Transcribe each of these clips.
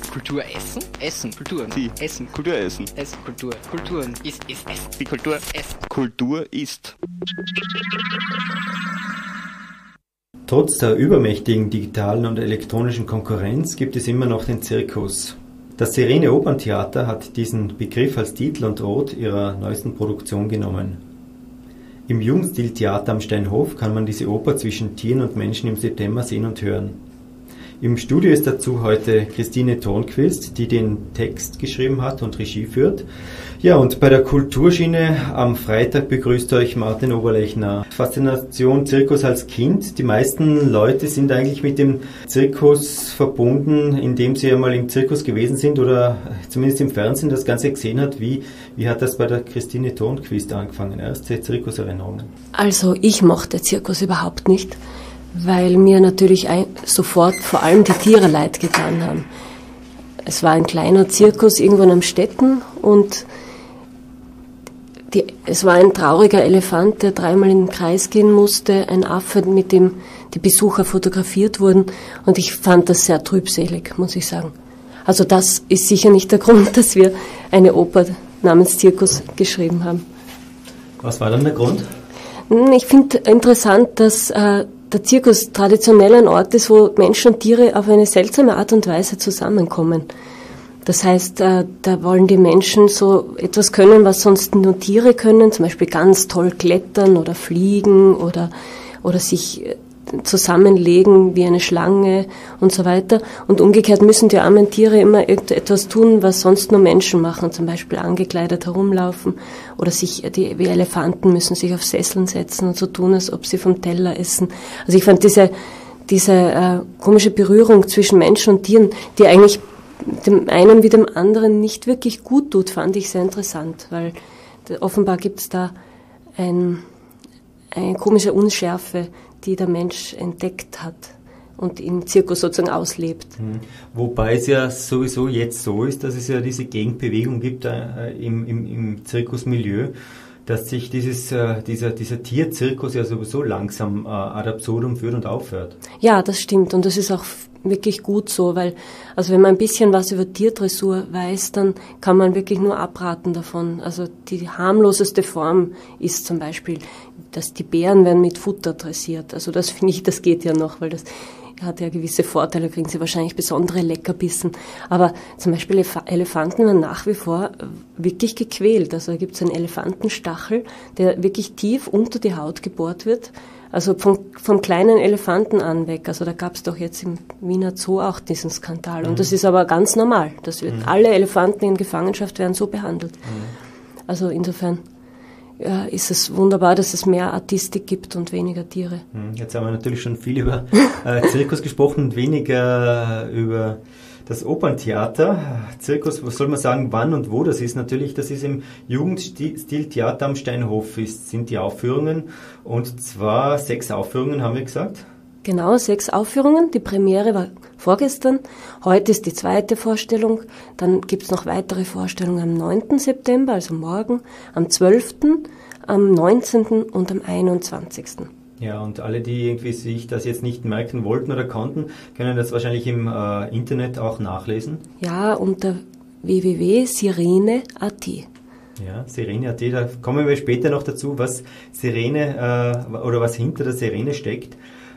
Kultur essen? Essen, Kulturen. Die. Essen. Kultur essen. Essen, Kultur. Kulturen. Ist, Essen. Die Kultur. Essen. Kultur ist. Trotz der übermächtigen digitalen und elektronischen Konkurrenz gibt es immer noch den Zirkus. Das Sirene Operntheater hat diesen Begriff als Titel und Ort ihrer neuesten Produktion genommen. Im Jugendstiltheater am Steinhof kann man diese Oper zwischen Tieren und Menschen im September sehen und hören. Im Studio ist dazu heute Christine Thornquist, die den Text geschrieben hat und Regie führt. Ja, und bei der Kulturschiene am Freitag begrüßt euch Martin Oberlechner. Faszination Zirkus als Kind. Die meisten Leute sind eigentlich mit dem Zirkus verbunden, indem sie einmal im Zirkus gewesen sind oder zumindest im Fernsehen das Ganze gesehen hat. Wie hat das bei der Christine Thornquist angefangen? Erste Zirkuserinnerungen. Also ich mochte Zirkus überhaupt nicht, weil mir natürlich sofort vor allem die Tiere leid getan haben. Es war ein kleiner Zirkus irgendwo in Amstetten und es war ein trauriger Elefant, der dreimal in den Kreis gehen musste, ein Affe, mit dem die Besucher fotografiert wurden, und ich fand das sehr trübselig, muss ich sagen. Also das ist sicher nicht der Grund, dass wir eine Oper namens Zirkus geschrieben haben. Was war dann der Grund? Ich finde interessant, dass der Zirkus traditionell ein Ort ist, wo Menschen und Tiere auf eine seltsame Art und Weise zusammenkommen. Das heißt, da wollen die Menschen so etwas können, was sonst nur Tiere können, zum Beispiel ganz toll klettern oder fliegen oder sich zusammenlegen wie eine Schlange und so weiter. Und umgekehrt müssen die armen Tiere immer etwas tun, was sonst nur Menschen machen, zum Beispiel angekleidet herumlaufen oder wie Elefanten müssen sich auf Sesseln setzen und so tun, als ob sie vom Teller essen. Also ich fand diese komische Berührung zwischen Menschen und Tieren, die eigentlich dem einen wie dem anderen nicht wirklich gut tut, fand ich sehr interessant, weil offenbar gibt es da eine komische Unschärfe, die der Mensch entdeckt hat und im Zirkus sozusagen auslebt. Wobei es ja sowieso jetzt so ist, dass es ja diese Gegenbewegung gibt im Zirkusmilieu, dass sich dieser Tierzirkus ja sowieso langsam ad absurdum führt und aufhört. Ja, das stimmt, und das ist auch wirklich gut so, weil also wenn man ein bisschen was über Tierdressur weiß, dann kann man wirklich nur abraten davon. Also die harmloseste Form ist zum Beispiel, dass die Bären werden mit Futter dressiert. Also das finde ich, das geht ja noch, weil das hat ja gewisse Vorteile, kriegen sie wahrscheinlich besondere Leckerbissen. Aber zum Beispiel Elefanten werden nach wie vor wirklich gequält. Also da gibt es einen Elefantenstachel, der wirklich tief unter die Haut gebohrt wird. Also vom kleinen Elefanten an weg. Also da gab es doch jetzt im Wiener Zoo auch diesen Skandal. Und das ist aber ganz normal. Alle Elefanten in Gefangenschaft werden so behandelt. Also insofern ist es wunderbar, dass es mehr Artistik gibt und weniger Tiere. Jetzt haben wir natürlich schon viel über Zirkus gesprochen und weniger über das Operntheater. Zirkus, was soll man sagen, wann und wo das ist? Natürlich, das ist im Jugendstiltheater am Steinhof, sind die Aufführungen. Und zwar 6 Aufführungen, haben wir gesagt. Genau, 6 Aufführungen. Die Premiere war vorgestern. Heute ist die 2. Vorstellung. Dann gibt es noch weitere Vorstellungen am 9. September, also morgen, am 12., am 19. und am 21. Ja, und alle, die irgendwie sich das jetzt nicht merken wollten oder konnten, können das wahrscheinlich im Internet auch nachlesen. Ja, unter www.sirene.at. Ja, Sirene.at, da kommen wir später noch dazu, was Sirene oder was hinter der Sirene steckt.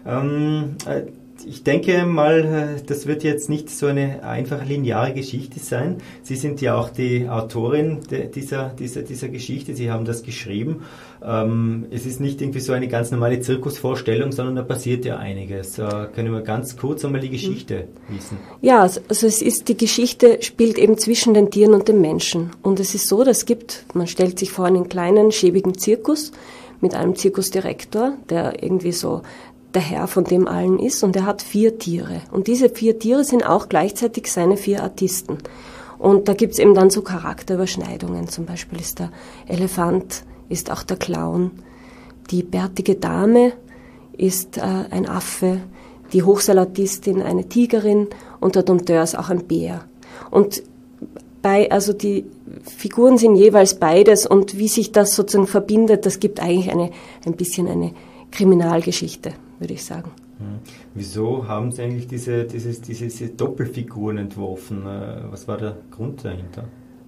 Ich denke mal, das wird jetzt nicht so eine einfache lineare Geschichte sein. Sie sind ja auch die Autorin dieser Geschichte, Sie haben das geschrieben. Es ist nicht irgendwie so eine ganz normale Zirkusvorstellung, sondern da passiert ja einiges. Können wir ganz kurz einmal die Geschichte wissen? Ja, also die Geschichte spielt eben zwischen den Tieren und den Menschen. Und es ist so, man stellt sich vor einen kleinen, schäbigen Zirkus mit einem Zirkusdirektor, der irgendwie so der Herr von dem allen ist, und er hat 4 Tiere. Und diese 4 Tiere sind auch gleichzeitig seine 4 Artisten. Und da gibt's eben dann so Charakterüberschneidungen. Zum Beispiel ist der Elefant, ist auch der Clown. Die bärtige Dame ist ein Affe. Die Hochseilortistin eine Tigerin und der Dompteur ist auch ein Bär. Und also die Figuren sind jeweils beides, und wie sich das sozusagen verbindet, das gibt eigentlich ein bisschen eine Kriminalgeschichte, würde ich sagen. Wieso haben Sie eigentlich diese Doppelfiguren entworfen? Was war der Grund dahinter?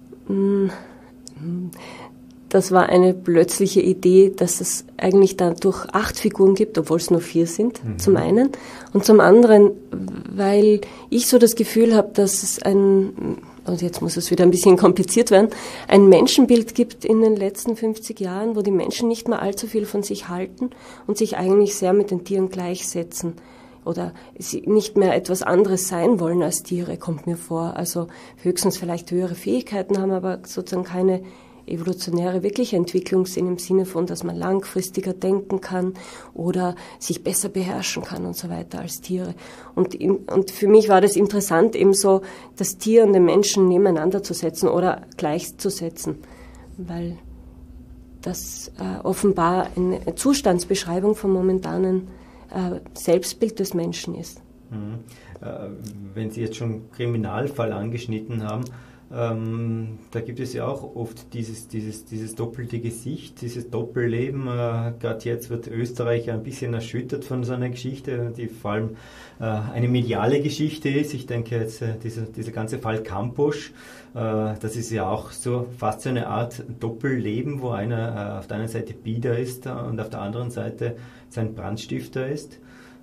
Das war eine plötzliche Idee, dass es eigentlich dadurch 8 Figuren gibt, obwohl es nur 4 sind, zum einen. Und zum anderen, weil ich so das Gefühl habe, dass es und jetzt muss es wieder ein bisschen kompliziert werden, ein Menschenbild gibt in den letzten 50 Jahren, wo die Menschen nicht mehr allzu viel von sich halten und sich eigentlich sehr mit den Tieren gleichsetzen oder sie nicht mehr etwas anderes sein wollen als Tiere, kommt mir vor. Also höchstens vielleicht höhere Fähigkeiten haben, aber sozusagen keine evolutionäre wirkliche Entwicklung sind im Sinne von, dass man langfristiger denken kann oder sich besser beherrschen kann und so weiter als Tiere. Und für mich war das interessant, eben so das Tier und den Menschen nebeneinander zu setzen oder gleichzusetzen, weil das offenbar eine Zustandsbeschreibung vom momentanen Selbstbild des Menschen ist. Wenn Sie jetzt schon Kriminalfall angeschnitten haben, da gibt es ja auch oft dieses doppelte Gesicht, dieses Doppelleben. Gerade jetzt wird Österreich ein bisschen erschüttert von so einer Geschichte, die vor allem eine mediale Geschichte ist. Ich denke jetzt, dieser ganze Fall Kampusch, das ist ja auch so fast so eine Art Doppelleben, wo einer auf der einen Seite Bieder ist und auf der anderen Seite sein Brandstifter ist.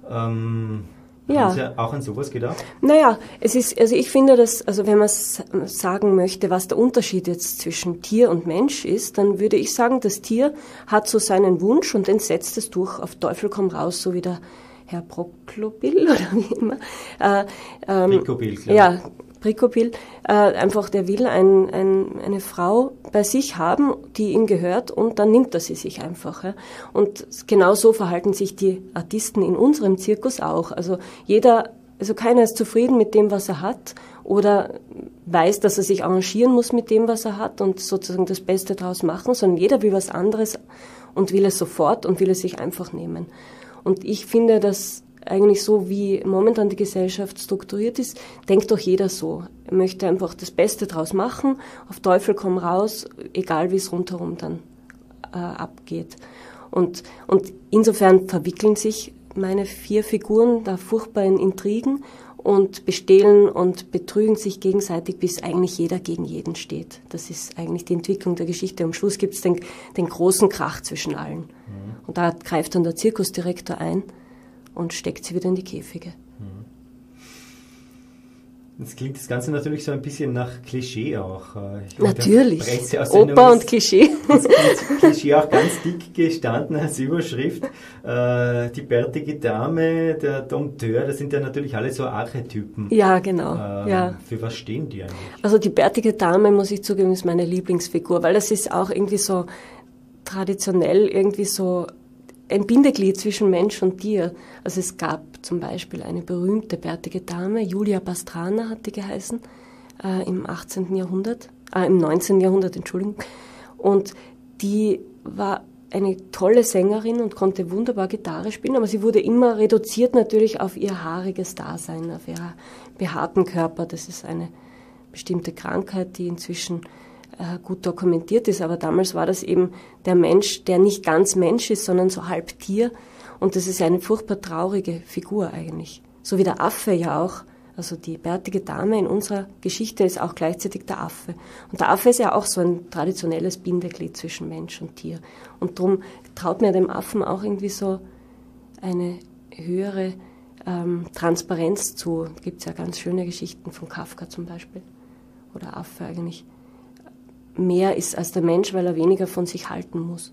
Ja. Haben Sie auch an sowas gedacht? Naja, ich finde, dass, also wenn man sagen möchte, was der Unterschied jetzt zwischen Tier und Mensch ist, dann würde ich sagen, das Tier hat so seinen Wunsch und den setzt es durch, auf Teufel komm raus, so wie der Herr Proklobil oder wie immer. Prikobil, klar. Ja, Prikobil, einfach der will eine Frau bei sich haben, die ihm gehört und dann nimmt er sie sich einfach. Ja. Und genau so verhalten sich die Artisten in unserem Zirkus auch. Also keiner ist zufrieden mit dem, was er hat oder weiß, dass er sich arrangieren muss mit dem, was er hat und sozusagen das Beste daraus machen, sondern jeder will was anderes und will es sofort und will es sich einfach nehmen. Und ich finde, dass eigentlich so, wie momentan die Gesellschaft strukturiert ist, denkt doch jeder so. Er möchte einfach das Beste draus machen, auf Teufel komm raus, egal wie es rundherum dann abgeht. Und insofern verwickeln sich meine 4 Figuren da furchtbar in Intrigen und bestehlen und betrügen sich gegenseitig, bis eigentlich jeder gegen jeden steht. Das ist eigentlich die Entwicklung der Geschichte. Am Schluss gibt es den großen Krach zwischen allen. Und da greift dann der Zirkusdirektor ein und steckt sie wieder in die Käfige. Jetzt klingt das Ganze natürlich so ein bisschen nach Klischee auch. Natürlich, Oper und Klischee. Das Klischee auch ganz dick gestanden als Überschrift. Die bärtige Dame, der Dompteur, das sind ja natürlich alle so Archetypen. Ja, genau. Ja. Für was stehen die eigentlich? Also die bärtige Dame, muss ich zugeben, ist meine Lieblingsfigur, weil das ist auch irgendwie so traditionell irgendwie so ein Bindeglied zwischen Mensch und Tier. Also es gab zum Beispiel eine berühmte bärtige Dame, Julia Pastrana hat die geheißen, im 19. Jahrhundert, Entschuldigung. Und die war eine tolle Sängerin und konnte wunderbar Gitarre spielen, aber sie wurde immer reduziert natürlich auf ihr haariges Dasein, auf ihren behaarten Körper. Das ist eine bestimmte Krankheit, die inzwischen gut dokumentiert ist, aber damals war das eben der Mensch, der nicht ganz Mensch ist, sondern so halb Tier, und das ist eine furchtbar traurige Figur eigentlich. So wie der Affe ja auch, also die bärtige Dame in unserer Geschichte ist auch gleichzeitig der Affe. Und der Affe ist ja auch so ein traditionelles Bindeglied zwischen Mensch und Tier. Und darum traut mir dem Affen auch irgendwie so eine höhere Transparenz zu. Da gibt es ja ganz schöne Geschichten von Kafka zum Beispiel, wo der Affe eigentlich mehr ist als der Mensch, weil er weniger von sich halten muss.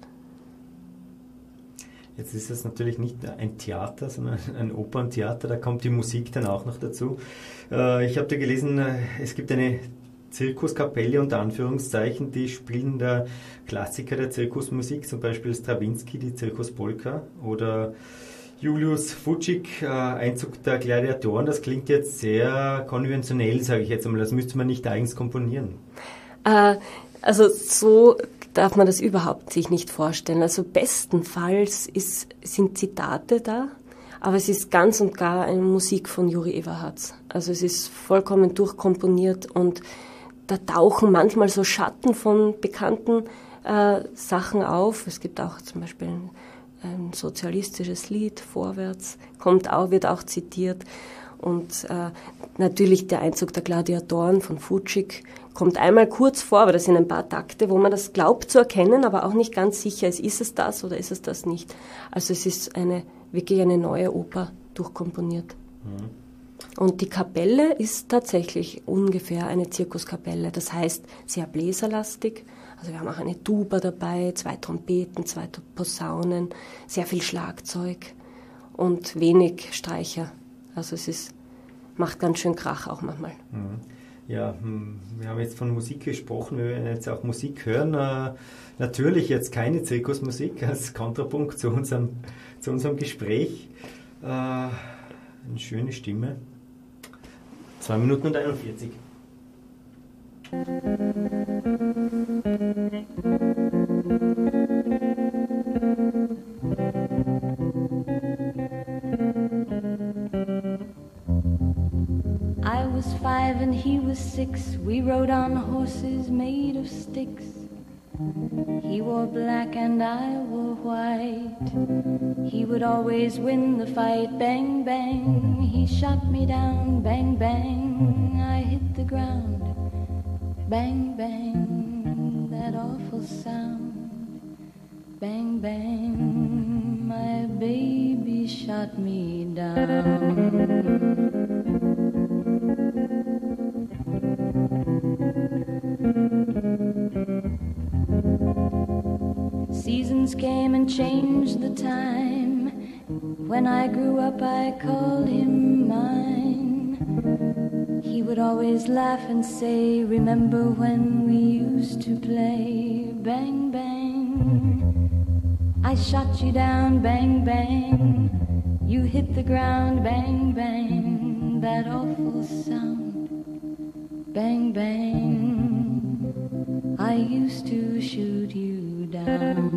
Jetzt ist es natürlich nicht ein Theater, sondern ein Operntheater, da kommt die Musik dann auch noch dazu. Ich habe da gelesen, es gibt eine Zirkuskapelle unter Anführungszeichen, die spielen da Klassiker der Zirkusmusik, zum Beispiel Strawinsky, die Zirkuspolka, oder Julius Fučík, Einzug der Gladiatoren. Das klingt jetzt sehr konventionell, sage ich jetzt einmal, das müsste man nicht eigens komponieren. Also so darf man das überhaupt sich nicht vorstellen. Also bestenfalls sind Zitate da, aber es ist ganz und gar eine Musik von Juri Eberhardt. Also es ist vollkommen durchkomponiert und da tauchen manchmal so Schatten von bekannten Sachen auf. Es gibt auch zum Beispiel ein sozialistisches Lied, Vorwärts, wird auch zitiert. Und natürlich der Einzug der Gladiatoren von Foučík kommt einmal kurz vor, aber das sind ein paar Takte, wo man das glaubt zu erkennen, aber auch nicht ganz sicher ist es das oder ist es das nicht. Also es ist wirklich eine neue Oper durchkomponiert. Mhm. Und die Kapelle ist tatsächlich ungefähr eine Zirkuskapelle, das heißt sehr bläserlastig. Also wir haben auch eine Tuba dabei, 2 Trompeten, 2 Posaunen, sehr viel Schlagzeug und wenig Streicher. Also macht ganz schön Krach auch manchmal. Ja, wir haben jetzt von Musik gesprochen, wir werden jetzt auch Musik hören. Natürlich jetzt keine Zirkusmusik als Kontrapunkt zu unserem Gespräch. Eine schöne Stimme. 2 Minuten und 41. I was 5 and he was 6. We rode on horses made of sticks. He wore black and I wore white. He would always win the fight. Bang, bang, he shot me down. Bang, bang, I hit the ground. Bang, bang, that awful sound. Bang, bang, my baby shot me down. Seasons came and changed the time. When I grew up I called him mine. He would always laugh and say, remember when we used to play? Bang, bang, I shot you down. Bang, bang, you hit the ground. Bang, bang, that awful sound. Bang, bang, I used to shoot you down.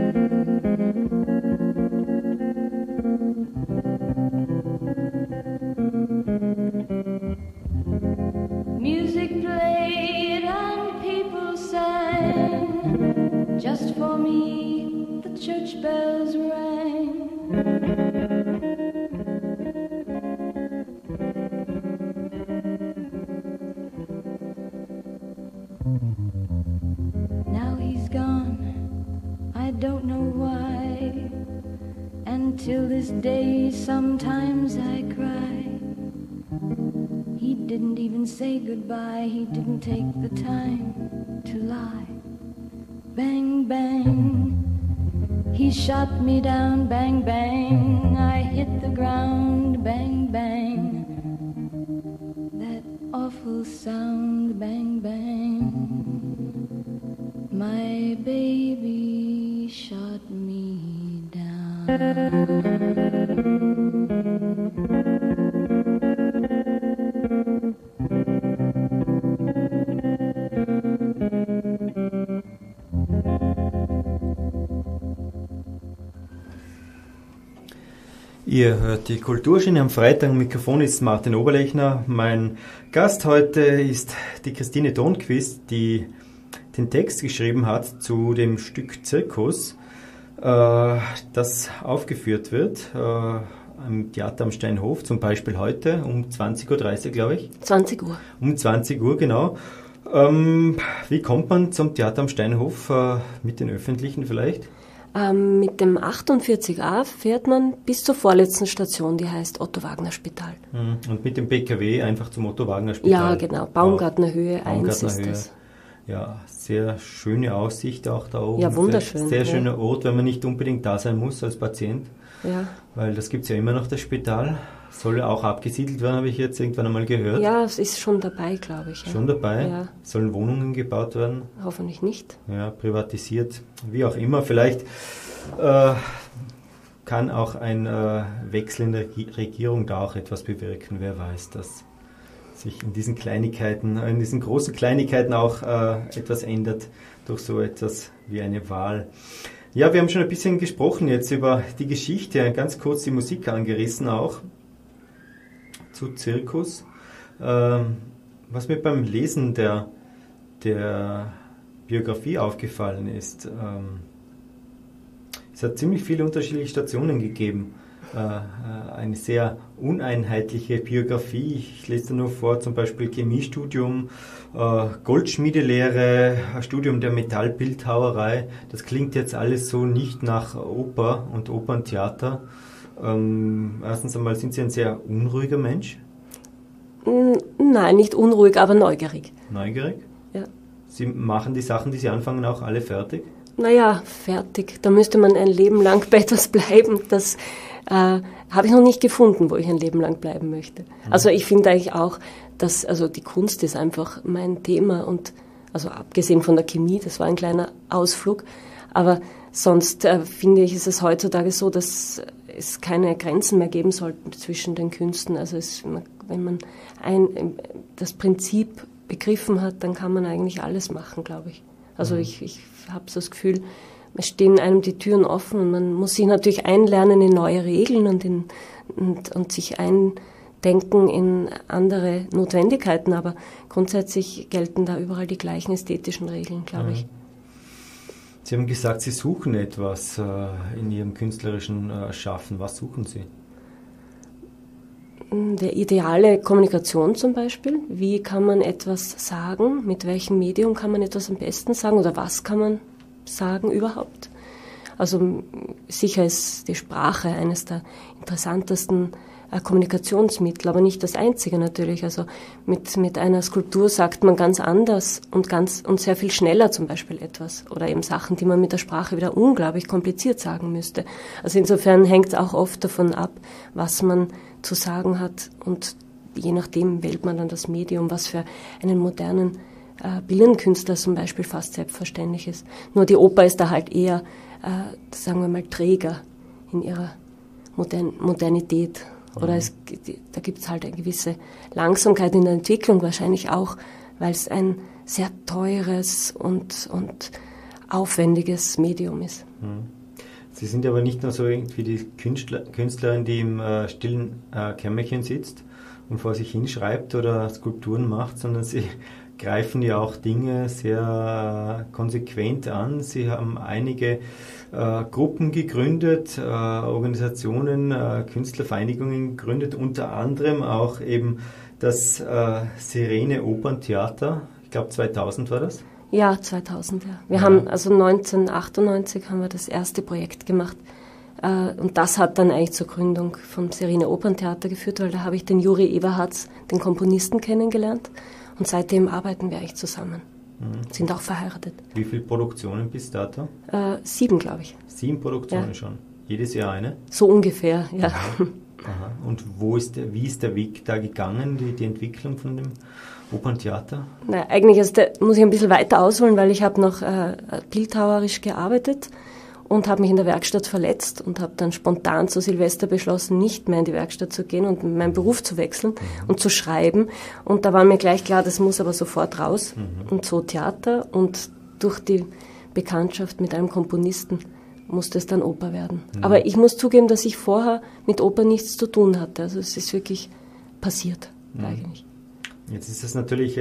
Music played and people sang. Just for me the church bells rang. Now he's gone, I don't know why. And till this day sometimes I cry. He didn't even say goodbye. He didn't take the time to lie. Bang, bang, he shot me down. Bang, bang, I hit the ground. Bang, bang, that awful sound. Bang, bang, my baby shot me down. Ihr hört die Kulturschiene am Freitag. Am Mikrofon ist Martin Oberlechner. Mein Gast heute ist die Christine Thonquist, die den Text geschrieben hat zu dem Stück Zirkus, das aufgeführt wird am Theater am Steinhof, zum Beispiel heute um 20.30 Uhr, glaube ich. 20 Uhr. Um 20 Uhr, genau. Wie kommt man zum Theater am Steinhof mit den Öffentlichen vielleicht? Mit dem 48a fährt man bis zur vorletzten Station, die heißt Otto-Wagner-Spital. Und mit dem PKW einfach zum Otto-Wagner-Spital? Ja, genau. Baumgartner Höhe 1 ist das. Ja, sehr schöne Aussicht auch da oben. Ja, wunderschön. Sehr schöner Ort, wenn man nicht unbedingt da sein muss als Patient. Ja. Weil das gibt es ja immer noch, das Spital. Soll auch abgesiedelt werden, habe ich jetzt irgendwann einmal gehört. Ja, es ist schon dabei, glaube ich. Ja. Schon dabei? Ja. Sollen Wohnungen gebaut werden? Hoffentlich nicht. Ja, privatisiert, wie auch immer. Vielleicht kann auch ein Wechsel in der Regierung da auch etwas bewirken. Wer weiß, dass sich in diesen Kleinigkeiten, in diesen großen Kleinigkeiten auch etwas ändert durch so etwas wie eine Wahl. Ja, wir haben schon ein bisschen gesprochen jetzt über die Geschichte, ganz kurz die Musik angerissen auch zu Zirkus. Was mir beim Lesen der Es hat ziemlich viele unterschiedliche Stationen gegeben. Eine sehr uneinheitliche Biografie. Ich lese da nur vor, zum Beispiel Chemiestudium, Goldschmiedelehre, Studium der Metallbildhauerei. Das klingt jetzt alles so nicht nach Oper und Operntheater. Erstens einmal, sind Sie ein sehr unruhiger Mensch? Nein, nicht unruhig, aber neugierig. Neugierig? Ja. Sie machen die Sachen, die Sie anfangen, auch alle fertig? Naja, fertig. Da müsste man ein Leben lang bei etwas bleiben. Das habe ich noch nicht gefunden, wo ich ein Leben lang bleiben möchte. Also ich finde eigentlich auch, dass also die Kunst ist einfach mein Thema und also abgesehen von der Chemie, das war ein kleiner Ausflug, aber sonst finde ich, ist es heutzutage so, dass es keine Grenzen mehr geben sollten zwischen den Künsten. Also wenn man das Prinzip begriffen hat, dann kann man eigentlich alles machen, glaube ich. Also ich habe so das Gefühl, es stehen einem die Türen offen und man muss sich natürlich einlernen in neue Regeln und sich eindenken in andere Notwendigkeiten, aber grundsätzlich gelten da überall die gleichen ästhetischen Regeln, glaube ich. Sie haben gesagt, Sie suchen etwas in Ihrem künstlerischen Schaffen. Was suchen Sie? Der ideale Kommunikation zum Beispiel. Wie kann man etwas sagen? Mit welchem Medium kann man etwas am besten sagen? Oder was kann man sagen überhaupt? Also sicher ist die Sprache eines der interessantesten Kommunikationsmittel, aber nicht das einzige natürlich. Also mit einer Skulptur sagt man ganz anders und sehr viel schneller zum Beispiel etwas. Oder eben Sachen, die man mit der Sprache wieder unglaublich kompliziert sagen müsste. Also insofern hängt es auch oft davon ab, was man zu sagen hat und je nachdem wählt man dann das Medium, was für einen modernen Bildkünstler zum Beispiel fast selbstverständlich ist. Nur die Oper ist da halt eher, sagen wir mal, träger in ihrer Modernität. Oder da gibt es halt eine gewisse Langsamkeit in der Entwicklung, wahrscheinlich auch, weil es ein sehr teures und aufwendiges Medium ist. Sie sind aber nicht nur so irgendwie die Künstlerin, die im stillen Kämmerchen sitzt und vor sich hinschreibt oder Skulpturen macht, sondern Sie greifen ja auch Dinge sehr konsequent an. Sie haben einige Gruppen gegründet, Organisationen, Künstlervereinigungen gegründet, unter anderem auch eben das Sirene Operntheater. Ich glaube 2000 war das? Ja, 2000, ja. Wir haben, also 1998 haben wir das erste Projekt gemacht. Und das hat dann eigentlich zur Gründung vom Sirene Operntheater geführt, weil da habe ich den Juri Eberhardt, den Komponisten, kennengelernt. Und seitdem arbeiten wir eigentlich zusammen. Sind auch verheiratet. Wie viele Produktionen bis dato? 7, glaube ich. 7 Produktionen schon? Jedes Jahr eine? So ungefähr, ja. Aha. Und wie ist der Weg da gegangen, die Entwicklung von dem Operntheater? Na, eigentlich muss ich ein bisschen weiter ausholen, weil ich habe noch bildhauerisch gearbeitet und habe mich in der Werkstatt verletzt und habe dann spontan zu Silvester beschlossen, nicht mehr in die Werkstatt zu gehen und meinen Beruf zu wechseln und zu schreiben. Und da war mir gleich klar, das muss aber sofort raus. Und so Theater und durch die Bekanntschaft mit einem Komponisten musste es dann Oper werden. Aber ich muss zugeben, dass ich vorher mit Oper nichts zu tun hatte. Also es ist wirklich passiert eigentlich. Jetzt ist es natürlich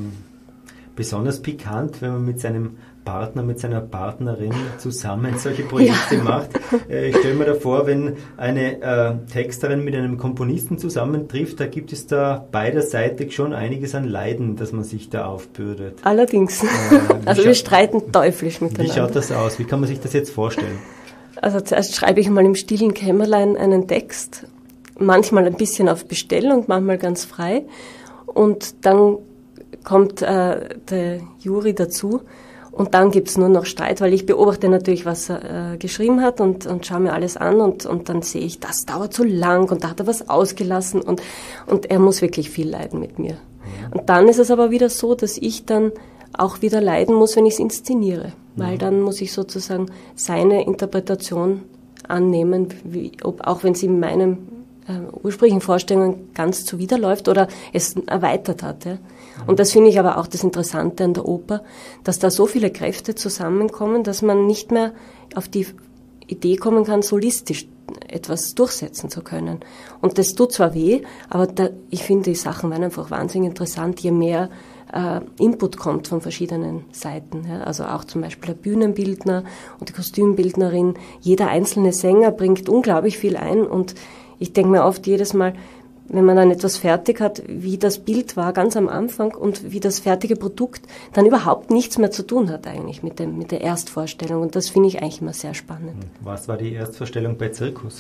besonders pikant, wenn man mit seinem Partner, mit seiner Partnerin zusammen solche Projekte macht. Ich stelle mir da vor, wenn eine Texterin mit einem Komponisten zusammentrifft, da gibt es da beiderseitig schon einiges an Leiden, das man sich da aufbürdet. Allerdings. Also wir streiten teuflisch miteinander. Wie schaut das aus? Wie kann man sich das jetzt vorstellen? Also zuerst schreibe ich mal im stillen Kämmerlein einen Text, manchmal ein bisschen auf Bestellung, manchmal ganz frei. Und dann kommt der Juri dazu und dann gibt's nur noch Streit, weil ich beobachte natürlich, was er geschrieben hat und schaue mir alles an und dann sehe ich, das dauert so lang und da hat er was ausgelassen und er muss wirklich viel leiden mit mir. Und dann ist es aber wieder so, dass ich dann auch wieder leiden muss, wenn ich es inszeniere, weil dann muss ich sozusagen seine Interpretation annehmen, auch wenn sie meinem ursprünglichen Vorstellungen ganz zuwiderläuft oder es erweitert hat. Ja. Und das finde ich aber auch das Interessante an der Oper, dass da so viele Kräfte zusammenkommen, dass man nicht mehr auf die Idee kommen kann, solistisch etwas durchsetzen zu können. Und das tut zwar weh, aber ich finde, die Sachen werden einfach wahnsinnig interessant, je mehr Input kommt von verschiedenen Seiten. Ja. Also auch zum Beispiel der Bühnenbildner und die Kostümbildnerin. Jeder einzelne Sänger bringt unglaublich viel ein und ich denke mir oft jedes Mal, wenn man dann etwas fertig hat, wie das Bild war ganz am Anfang und wie das fertige Produkt dann überhaupt nichts mehr zu tun hat eigentlich mit der Erstvorstellung. Und das finde ich eigentlich immer sehr spannend. Was war die Erstvorstellung bei Zirkus?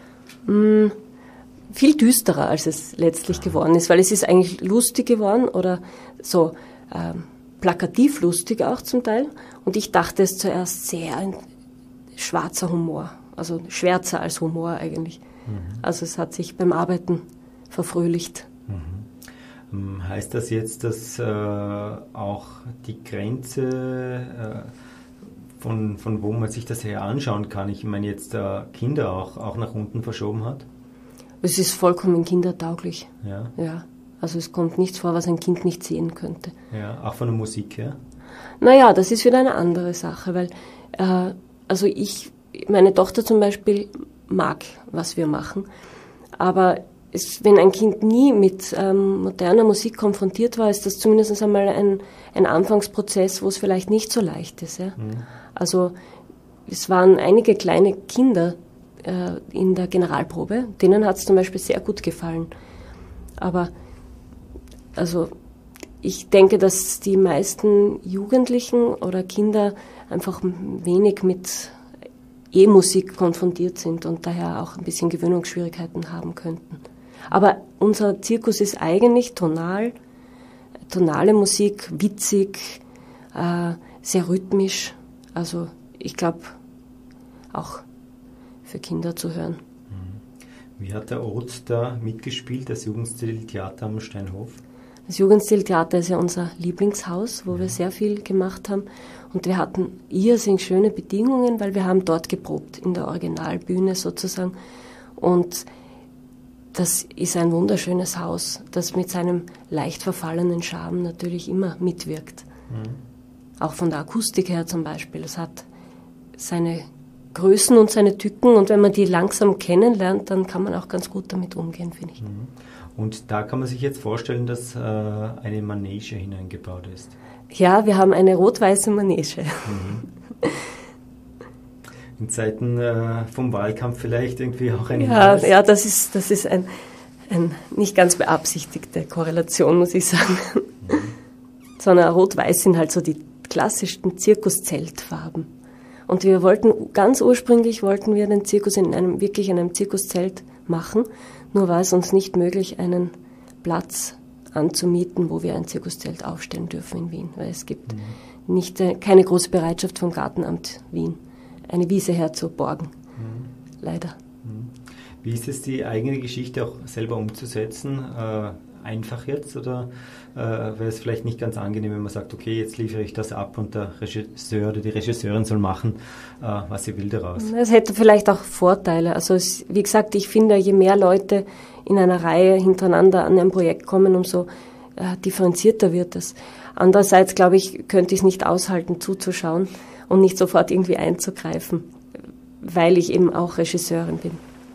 Viel düsterer, als es letztlich geworden ist, weil es ist eigentlich lustig geworden oder so plakativ lustig auch zum Teil. Und ich dachte es zuerst sehr ein schwarzer Humor, also schwärzer als Humor eigentlich. Also es hat sich beim Arbeiten verfröhlicht. Heißt das jetzt, dass auch die Grenze von wo man sich das her anschauen kann, ich meine jetzt Kinder auch nach unten verschoben hat? Es ist vollkommen kindertauglich. Ja. Ja. Also es kommt nichts vor, was ein Kind nicht sehen könnte. Ja, auch von der Musik her? Naja, das ist wieder eine andere Sache, weil also meine Tochter zum Beispiel mag, was wir machen, aber wenn ein Kind nie mit moderner Musik konfrontiert war, ist das zumindest einmal ein Anfangsprozess, wo es vielleicht nicht so leicht ist. Ja? Also es waren einige kleine Kinder in der Generalprobe, denen hat es zum Beispiel sehr gut gefallen. Aber also ich denke, dass die meisten Jugendlichen oder Kinder einfach wenig mit E-Musik konfrontiert sind und daher auch ein bisschen Gewöhnungsschwierigkeiten haben könnten. Aber unser Zirkus ist eigentlich tonale Musik, witzig, sehr rhythmisch. Also ich glaube, auch für Kinder zu hören. Wie hat der Ort da mitgespielt, das Jugendstiltheater am Steinhof? Das Jugendstiltheater ist ja unser Lieblingshaus, wo wir sehr viel gemacht haben. Und wir hatten irrsinnig schöne Bedingungen, weil wir haben dort geprobt, in der Originalbühne sozusagen. Und das ist ein wunderschönes Haus, das mit seinem leicht verfallenen Charme natürlich immer mitwirkt. Auch von der Akustik her zum Beispiel. Es hat seine Größen und seine Tücken und wenn man die langsam kennenlernt, dann kann man auch ganz gut damit umgehen, finde ich. Und da kann man sich jetzt vorstellen, dass eine Manege hineingebaut ist. Ja, wir haben eine rot-weiße Manege. In Zeiten vom Wahlkampf vielleicht irgendwie auch ein Hinweis? Ja, das ist ein nicht ganz beabsichtigte Korrelation, muss ich sagen. Sondern rot-weiß sind halt so die klassischen Zirkuszeltfarben. Und ganz ursprünglich wollten wir den Zirkus wirklich in einem Zirkuszelt machen, nur war es uns nicht möglich, einen Platz anzumieten, wo wir ein Zirkuszelt aufstellen dürfen in Wien, weil es gibt keine große Bereitschaft vom Gartenamt Wien, eine Wiese herzuborgen. Leider. Wie ist es, die eigene Geschichte auch selber umzusetzen? Einfach jetzt oder wäre es vielleicht nicht ganz angenehm, wenn man sagt, okay, jetzt liefere ich das ab und der Regisseur oder die Regisseurin soll machen, was sie will daraus? Es hätte vielleicht auch Vorteile. Also wie gesagt, ich finde, je mehr Leute in einer Reihe hintereinander an ein Projekt kommen, umso differenzierter wird es. Andererseits, glaube ich, könnte ich es nicht aushalten, zuzuschauen und nicht sofort irgendwie einzugreifen, weil ich eben auch Regisseurin bin.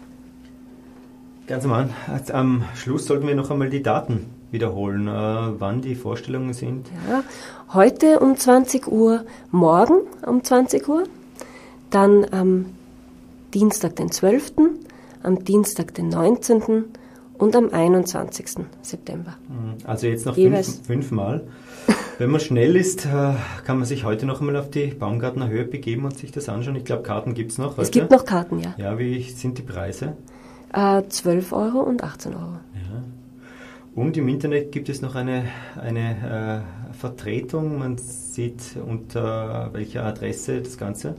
Ganz am Schluss sollten wir noch einmal die Daten wiederholen, wann die Vorstellungen sind. Ja, heute um 20 Uhr, morgen um 20 Uhr, dann am Dienstag, den 12., am Dienstag, den 19. und am 21. September. Also jetzt noch fünfmal. Wenn man schnell ist, kann man sich heute noch einmal auf die Baumgartner Höhe begeben und sich das anschauen. Ich glaube, Karten gibt es noch heute. Es gibt noch Karten, ja. Ja, wie sind die Preise? 12 Euro und 18 Euro. Ja. Und im Internet gibt es noch eine Vertretung. Man sieht unter welcher Adresse das Ganze?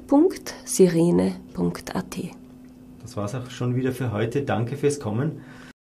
www.sirene.at. Das war es auch schon wieder für heute. Danke fürs Kommen.